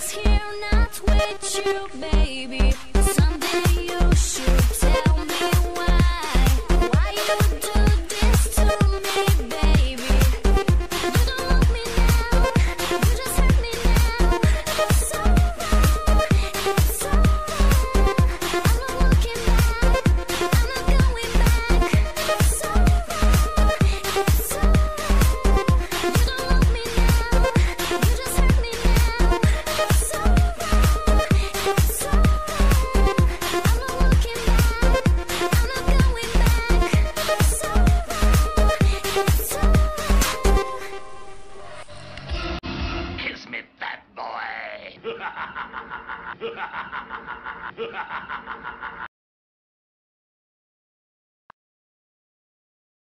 was here not with you, baby. Someday you should tell me why you do this to me, baby. You don't love me now, you just hurt me now. It's so wrong, it's so wrong. I'm not looking back, I'm not going back. It's so wrong, it's so wrong. You don't love me now, you just hurt me now. It's so wrong, it's so wrong. I'm not looking back, I'm not going back. It's so wrong, it's so wrong. Kiss me, fat boy.